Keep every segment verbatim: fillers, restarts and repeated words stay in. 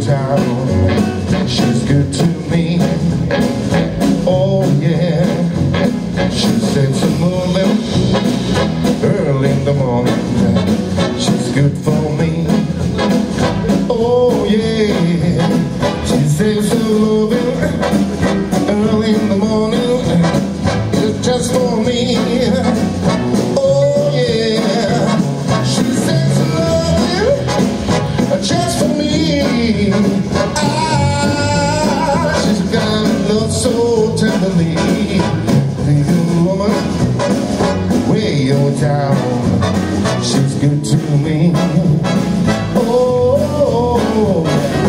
town. She's good to me. Oh yeah. She said some moving early in the morning. She's good for me. Oh yeah. She said some moving early in the morning. It's just for me. Oh yeah. She said some loving just for me. Ah, she's got love so tenderly. Little woman, way on down. She's good to me. Oh,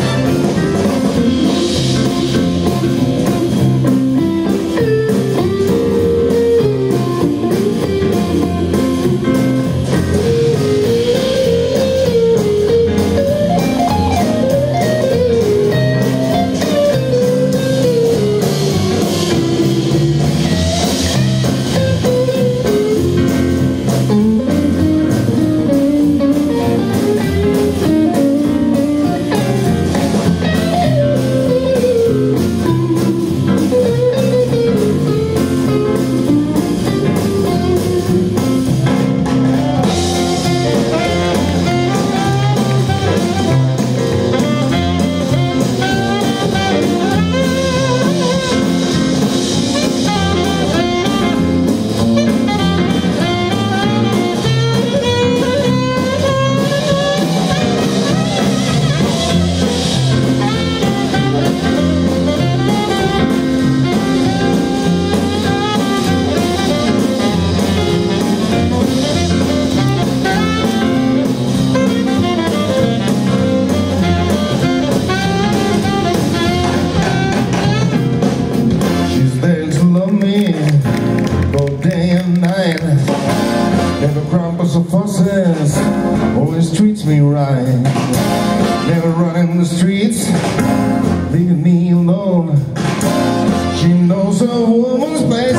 never crumples or fusses, always treats me right. Never running the streets, leaving me alone. She knows a woman's place.